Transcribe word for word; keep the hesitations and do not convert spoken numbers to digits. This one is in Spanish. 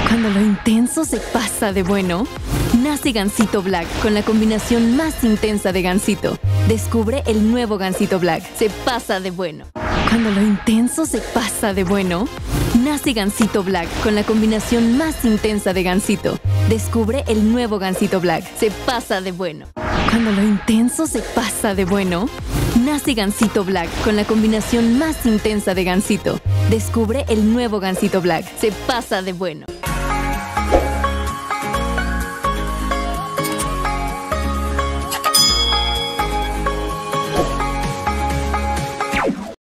Cuando lo intenso se pasa de bueno, nace Gansito Black con la combinación más intensa de Gansito. Descubre el nuevo Gansito Black. Se pasa de bueno. Cuando lo intenso se pasa de bueno, nace Gansito Black con la combinación más intensa de Gansito. Descubre el nuevo Gansito Black. Se pasa de bueno. Cuando lo intenso se pasa de bueno, nace Gansito Black con la combinación más intensa de Gansito. Descubre el nuevo Gansito Black. Se pasa de bueno.